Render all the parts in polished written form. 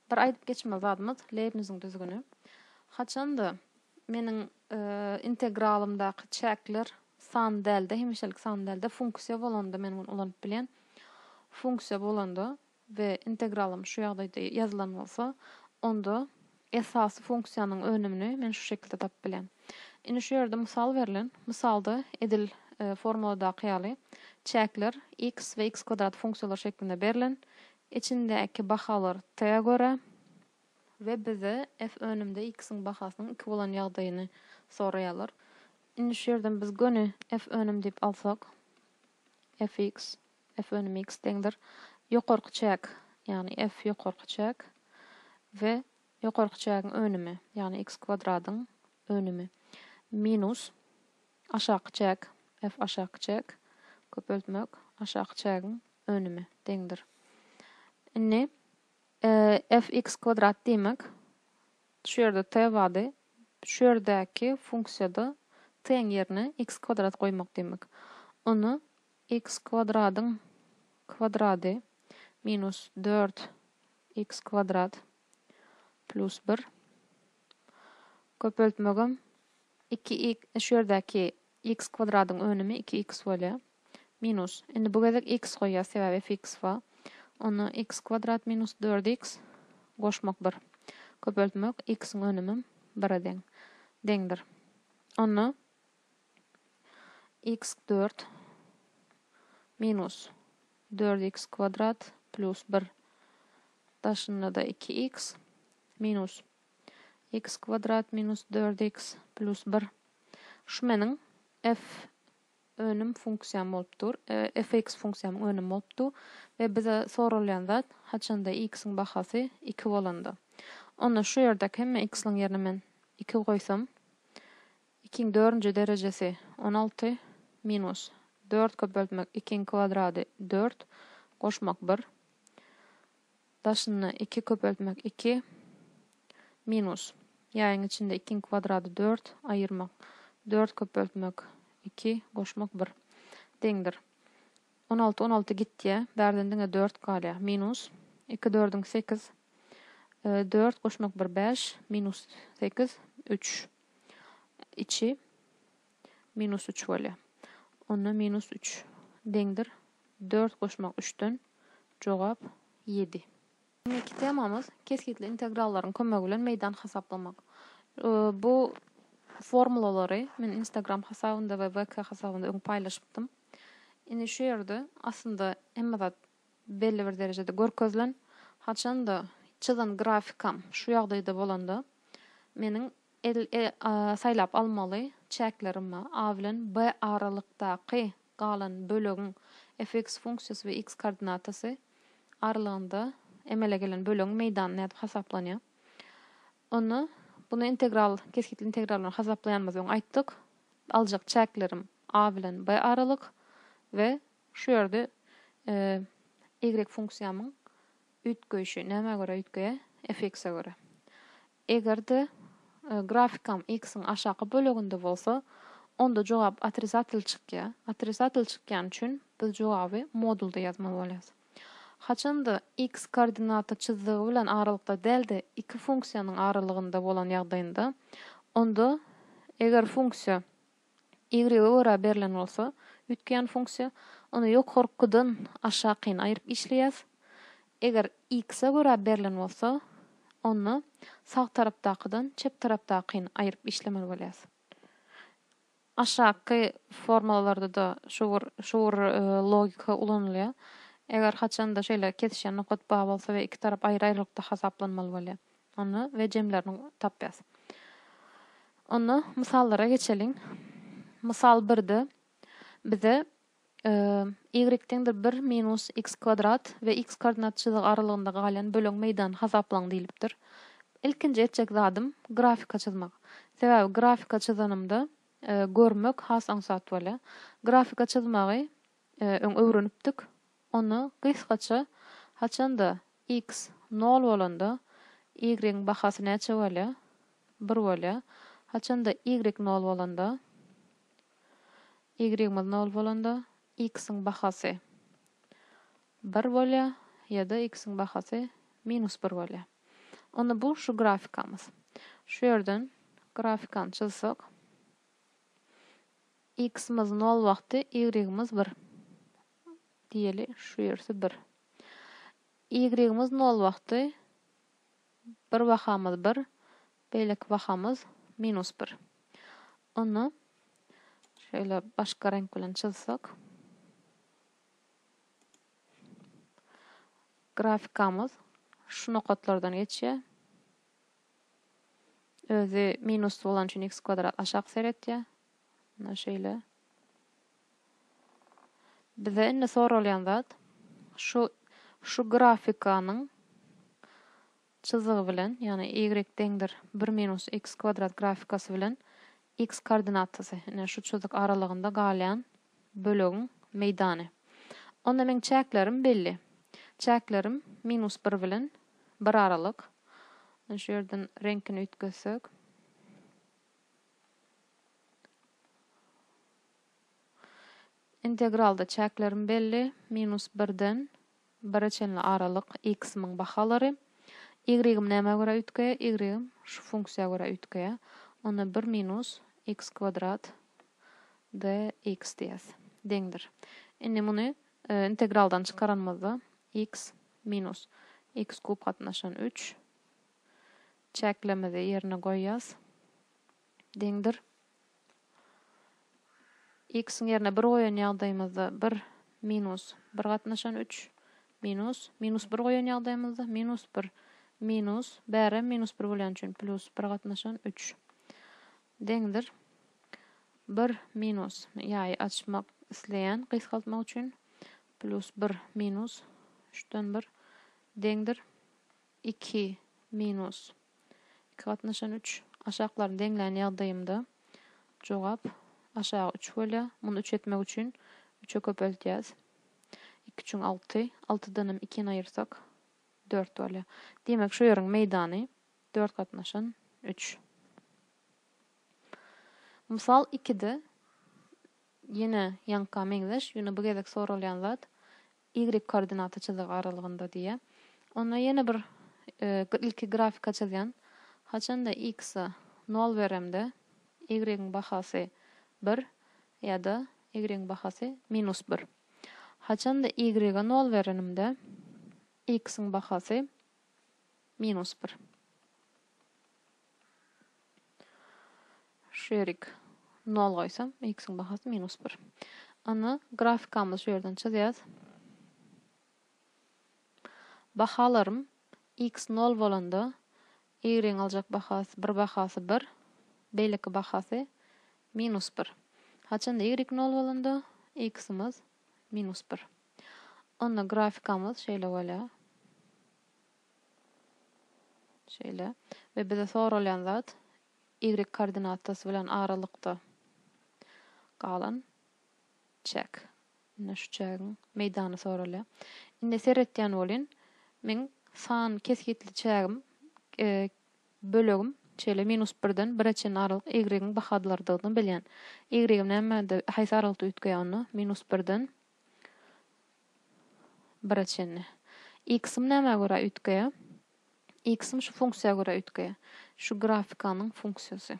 bir aydyp geçmez adymyz Leibniz'in düzgünü. Haçanda meniň integralymdaky çäkler san dälde, hemişelik san dälde funksiýa bolanda men bunu ulanyp bilen. Funksiýa bolanda we integralym şu ýagdaýda ýazylan bolsa, onda esasy funksiýanyň önümini men şu şekilde tap bilen. Indi şu ýerde mysal berilen. Misalda edil formulada ýaly çäkler x we x kvadrat funksiýalar şeklinde berilen. İçindäki bahalar t-ä göre we bize f önümde x'in bahasynyň 2 bolan ýagdaýyny soraýarlar. Indi şu ýerden biz göni f önüm diýip alsak, fx, f önüm x deňdir. Ýokarky çäk, ýani f ýokarky çäk we ýokarky çäkiň önümi, ýani x kwadradyň önümi minus aşaky çäk, f aşaky çäk köpeltmek aşaky çäkiň önümi deňdir. Indi fx kvadrat diýmek şu ýerde t bady, şu ýerdäki funksiýada t'ň ýerine x kvadrat goýmak diýmek. Onu x kwadradyň kvadrady minus 4x kvadrat plus 1 köpeltmegem 2x şu ýerdäki x kwadradyň önümi 2x bolýar. Minus. Indi bu gezek x goýýar sebäbi fx ba. Onu x kvadrat minus 4x goşmak 1. Köpeltmek x'in önümi 1'e deňdir. Onu x4 minus 4x kvadrat plus 1 daşynda da 2x minus x kvadrat minus 4x plus 1. Şu meniň f önüm funksiýam bolupdyr. Fx funksiýamyň önüm bolupdy we bize sorulýan zat haçanda x'in bahasy 2 bolanda. Onda şu ýerde hemme x'in ýerine men 2 goýsam 2-iň 4-nji derejesi 16 minus 4 köpeltmek 2-iň kwadrady 4 goşmak 1 daşyny 2 köpeltmek 2 minus ýaýyň içinde 2-iň kwadrady 4 aýyrmak 4 köpeltmek 2 goşmak 1 deňdir. 16 gitdi. Bärden diňe 4 galýar. Minus 2 4-iň 8 4 goşmak 1 5 minus 8 3 içi minus 3 bolýar. Onu minus 3 deňdir. 4 goşmak 3'den jogap 7. Näki temamyz keskitli integrallaryň kömegi bilen meýdan hasaplamak. Bu formulалary men Instagram hasabynda we VK hasabynda öň paýlaşypdym. Indi şu ýerde aslında hemme zat belli bir derejede görkezlen. Haçanda çyzan grafikam şu ýagdaýda bolanda meniň saýlap almaly çäklerimi A bilen B aralykdaky galan bölegiň fx funksiýasy we x koordinatasy aralygynda emele gelen bölegiň meýdany nädip hasaplanýar. Onu bunu integral, keskitli integralını hasaplayanmaz öň aýtdyk. Aljak çäklerim A bilen B aralyk we şu ýerde y funksiýamyň ütgeýşi näme göre ütgeýe? Fx'e göre. Egerde grafikam x'in aşaky böleginde bolsa, onda jogap otrisatyl çykýar. Otrisatyl çykýan üçin biz jogaby modulda ýazmaly bolýar. Haçanda x koordinata çyzdygy bilen aralykda dälde iki funksiýanyň aralygynda bolan ýagdaýynda onda eger funksiýa y-ge göre berilen bolsa, ütgeýän funksiýa onu ýokarkydan aşaky aýryp işleýäs. Eger x-e göre berilen bolsa, onu sag tarapdakydan çep tarapdaky aýryp işlemeli bolýar. Aşaky formulalarda da şuwur logika ulanylýar. Eger haçanda şeýle kesişen nokat ba bolsa we iki tarap aýry-aýrylykda hasaplanmaly bolýar. Onu we jemlerini tapýas. Onu misallara geçelim. Misal 1'de bize y-deňdir 1 minus x kvadrat we x koordinat çyzygy aralygynda galan bölegiň meýdany hasaplaň diýilipdir. İlkinji etjek zadym grafika çyzmak. Sebäbi grafika çyzanymda görmek has aňsat bolýar. Grafika çyzmagy öň öwrenipdik. Onu gysgaça haçanda x 0 bolanda y bahasy näçe bolýar? 1 bolýar. Haçanda y 0 bolanda y 0 bolanda x'in bahasy 1 bolýar ýa-da x'in bahasy -1 bolýar. Onu bu şu grafikamız. Şu yerden grafikan çizsek. X'imiz 0 vakti, Y'imiz 1. Diyeli şu yersi 1. Y'imiz 0 vakti, bir vahamız 1, beylek vahamız -1. Onu şöyle başka renk bilen çizsek. Grafikamız şu noktalardan geçiyor. Özü minus olan için x kvadrat aşağı seyrettiyor. Buna şöyle. Bize ne sorulayan zat? Şu grafikanın çizigi bilen, yani y dengdir 1 minus x kvadrat grafikası bilen x koordinatısı. Yani şu çizik aralığında galayan bölüğün meydany. Onda men çäklerim belli. Çäklerim -1 bilen 1 aralık. Şu yerden renkini ütgösek. Integralda çäklerim belli. -1'den 1'e çenli aralık x'min bahalary. Y'im näme görä ütgeýär? Y'im şu funksiýa görä ütgeýär. Ona 1 minus x kvadrat dx diýäs. Dengdir. Indi muny integraldan çykaranmazda x minus x kub gatnaşan 3 çäklemede yerine goýýas. Dengdir. X'in yerine 1 goýan ýagdaýymyzda 1 minus 1 gatnaşan 3 minus 1 goýan ýagdaýymyzda -1 minus bäre -1 bolýan üçin plus 1 gatnaşan 3 dengdir. 1 minus ýaý açmak isleýän gysgaltmak üçin plus 1 minus 3'den 1 dengdir. 2 minus 2 gatnaşan 3 aşaklaryny dengleýän ýagdaýymda jogap aşağı 3 bolýar. Muny 3 etmek üçin 3'e köpeltýäs. 2 üçin 6, 6'dan 2'ni ayırsak 4 bolýar. Demek şu ýeriň meydany 4 gatnaşan 3. Misal 2'de yine ýanka meňzeş, ýöne bu gezek sorulýan zat y koordinaty çizigi aralygynda diýe. Ona ýene bir ilki grafika çizýän. Haçanda x'e 0 beremde y'ň bahasy 1 ýa-da y'ň bahasy -1. Haçanda y'e 0 berenimde x'in bahasy -1. Şerik 0 goýsam x'in bahasy -1. Ana grafikamyzy şu ýerden çizýäs. Bahalarym x 0 bolanda y'ň aljak bahasy 1 bahasy 1, beýleki bahasy -1. Haçanda y 0 bolanda x'imiz -1. Onda grafikamyz şeýle bolýar. Şeýle. Ve bize sorulýan zat y koordinatasy bilen aralykda galan çäk. Ine şu çägiň meydany sorulýar. Inde seretýän bolyn, men san kesgitli çägim bölügüm şeýle -1'den 1'e çen aralyk y'ň bahadylardygyny bilýän. Y'im näme haýsy aralykda ütgeýär onu? -1'den 1'e çenli. X'im näme görä ütgeýär? X'im şu funksiýa görä ütgeýär. Şu grafikanyň funksiýasy.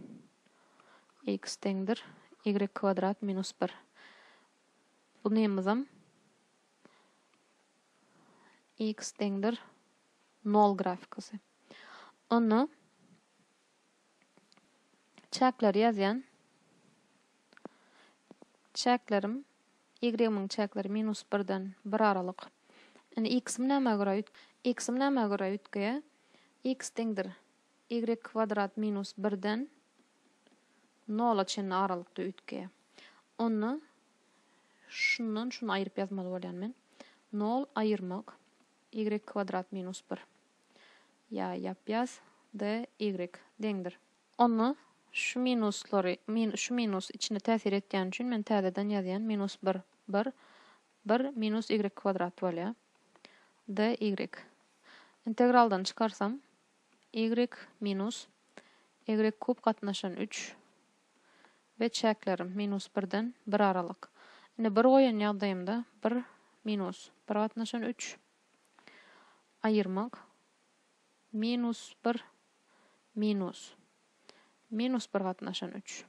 X dengdir y kvadrat -1. Bu nämizem? X dengdir 0 grafikasy. Onu çäkler ýazýan. Çäklerim y'imiň çäkleri -1'den 1 aralyk. Indi x'im näme görä ütgeýär? X dengdir y kvadrat -1'den 0'a çenli aralykda ütgeýär. Onu şundan şunu aýryp ýazmaly bolýan men. 0 aýyrmak y kvadrat -1. Ya ýapýas dy dengdir. Onu şu minus içine täsir etýän üçin men täzeden ýazýan -1 1 minus y kvadrat bolýar. dy. Integraldan çykarsam y minus y kub gatnaşan 3 ve çäklerim -1'den 1 aralyk. Indi 1 goýan ýagdaýymda 1 minus 1 gatnaşan 3 aýyrmak minus 1 minus 1 gatnaşan 3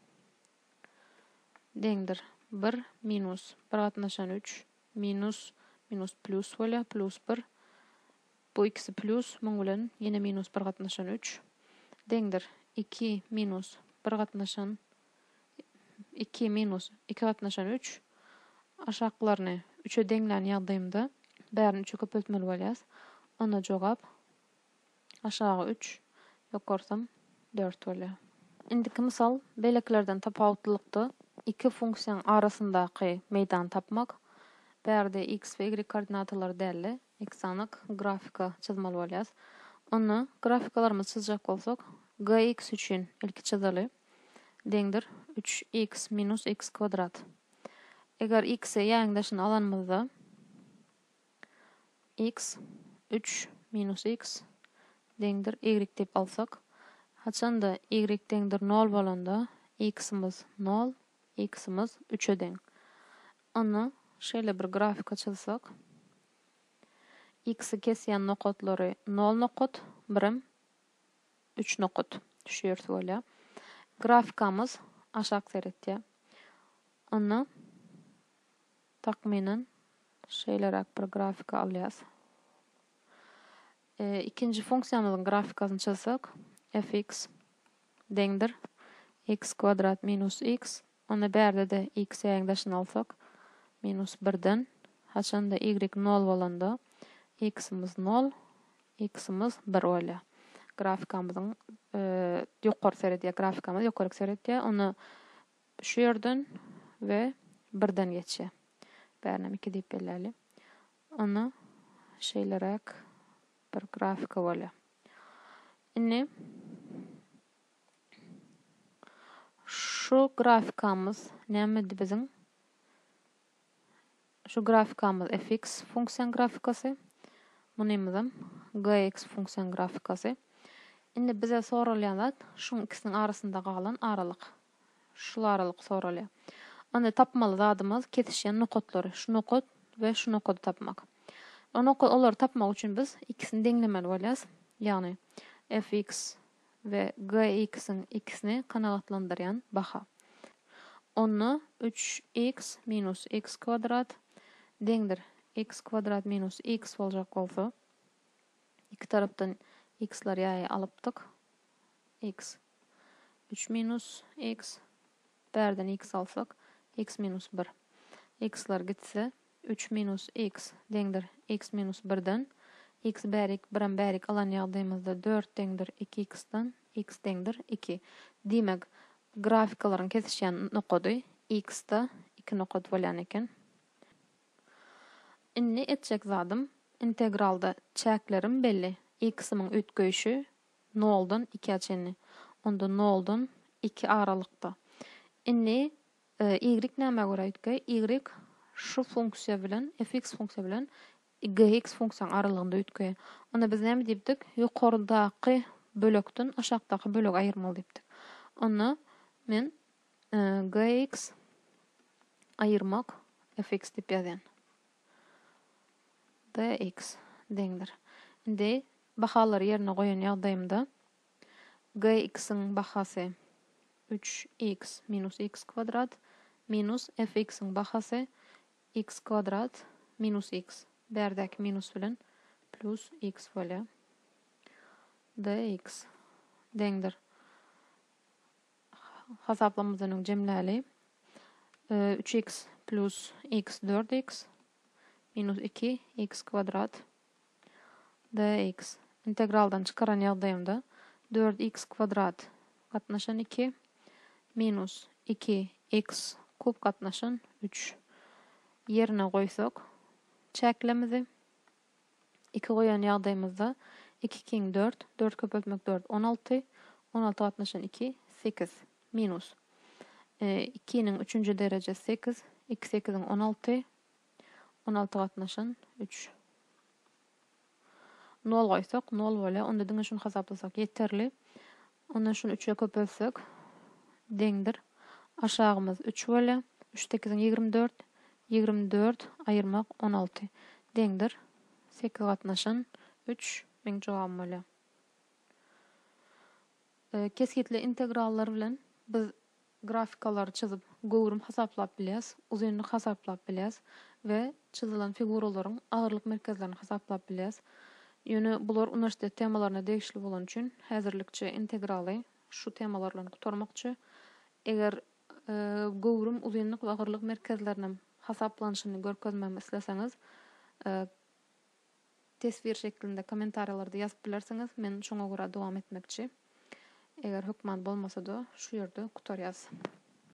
deňdir 1 minus 1 gatnaşan 3 minus plus bolýar plus 1 bu ikisi plus muň bilen ýene minus 1 gatnaşan 3 deňdir 2 minus 1 gatnaşan 2 minus 2 gatnaşan 3 aşaklaryny 3'e deňlän ýagdaýymda bärini 3'e köpeltmeli bolýas. Ona jogap aşağı 3 ýokarsam 4 bolýar. Indiki misal beleklerden tapawutlykdy iki funksiýan arasyndaky meýdan tapmak. Bärde x we y koordinatalary däli eksanyk grafika çizmeli bolýas. Onu grafikalarymyzy çizjek bolsak gx üçin ilki çizelim. Deňdir 3x minus x kvadrat. Eger x'e ýaňdaşyny alanmyzda x 3 minus x deňdir y dep alsak, haçanda y deňdir 0 bolanda x'imiz 0, x'imiz 3'e deň. Onu şeýle bir grafika çizsek, x'i kesýän nokatlary 0 nokat, birim 3 nokat düşýärsi bolýar. Grafikamız aşak seretýär. Onu takminen şeýleräk bir grafika alýas. İkinji funksiýamyzyň grafikasyny çizsek, fx deňdir x kvadrat minus x. Onu bärde de x ýaňdaşyny alsak, minus 1-den haçanda y 0 bolanda x'imiz 0, x'imiz 1 bolýar. Grafikamyzyň ýokary seretýär, grafikamyz ýokary seretýär. Onu şu ýerden we 1-den geçýär. Bärinem 2 diýip belläli. Onu şeýleräk bir grafika bolýar. Indi şu grafikamyz nämedi biziň? Şu grafikamyz fx funksiýan grafikasy. Munymyzam gx funksiýan grafikasy. Indi bize soralýan zat şuň ikisiniň arasynda galan aralyk. Şul aralyk soralýar. Onu tapmaly zadymyz kesişýän nokatlary. Şu nokat we şu nokady tapmak. Olary tapmak üçin biz ikisini deňlemeli bolýas. Ýagny fx we gx'iň ikisini kanagatlandyrýan baha. Onu 3x minus x kvadrat deňdir x kvadrat minus x boljak bolsa, iki tarapdan x'lar ýaý alypdyk. X 3 minus x bärden x alsak x minus 1. X'lar gitse 3 minus x deňdir x minus 1-den x bärik 1 bärik alan ýagdaýymyzda 4 deňdir 2x'dan x deňdir 2. Diýmek grafikalaryň kesişýän nokady x'da 2 nokat bolýan eken. Indi etjek zadym integralda çäklerim belli. X'imiň ötgeýşi 0-dan 2'e çenli. Onda 0-dan 2 aralykda. Indi y näme görä ötgeý? Y şu funksiýa bilen, fx funksiýa bilen gx funksiýanyň aralygynda ötgeý. Onda biz näme diýipdik? Ýokardaky bölekden aşakdaky bölek aýyrmaly diýipdik. Onu men gx aýyrmak fx diýip ýazýan. Dx deňdir. Indi bahalary ýerine goýan ýagdaýymda gx'iň bahasy 3x minus x kvadrat minus fx'iň bahasy x kvadrat minus x. Bärdäki minus bilen plus x bolýar. Dx deňdir. Hasaplamyzynyň jemläli 3x plus x 4x minus 2 x kvadrat dx. Integraldan çıkaran ýagdaýymda 4x kvadrat gatnaşan 2 minus 2x kub gatnaşan 3. Yerine goýsak, çäklemizi 2 goýan ýagdaýymyzda 2 king 4, 4 köpeltmek 4, 16, 16 gatnaşan 2, 8 minus 2'nin 3. derejesi 8, 2 8'in 16, 16 gatnaşan 3. 0 goýsak 0 bolýar. Onda diňe şunu hasaplasak ýeterli. Onda şunu 3'e köpelsek deňdir. Aşağımız 3 bolýar. 3 8'in 24, 24 aýyrmak 16 deňdir. 8 gatnaşan 3 meň jogabym bolýar. Keskitli integrallar bilen biz grafikalar çyzyp gowrum hasaplap bilýäs, uzunlyk hasaplap bilýäs we çyzylan figuralaryň agyrlyk merkezlerini hasaplap bilýäs. Ýöne bular universitet temalaryna degişli bolan üçin häzirlikçe integraly şu temalar bilen gutarmakçy. Eger gowrum uzunlyk we agyrlyk merkezleriniň hasaplanyşyny görkezmemi isleseňiz, tesvir şeklinde kommentariýalarda ýazyp bilersiňiz, men şoňa görä dowam etmekçi. Eger hökman bolmasa da şu ýerde gutarýas.